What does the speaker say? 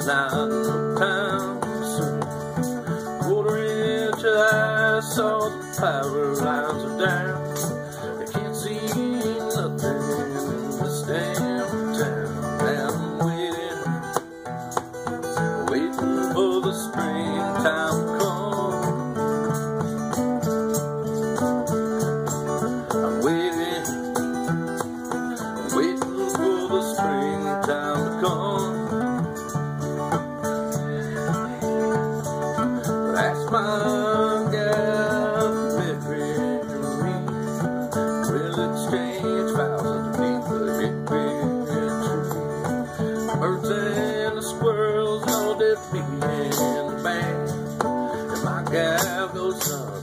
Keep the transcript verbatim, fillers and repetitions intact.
not no time soon. Quarter inch high, saw the power lines are down. I can't see nothing in this damn town. And I'm waiting, waiting for the springtime to come. I'm waiting, waiting for the springtime to come. That's my gal, marry me. We'll exchange vows underneath the hickory tree. Birds and the squirrels know that me in the band. And my gal goes, son,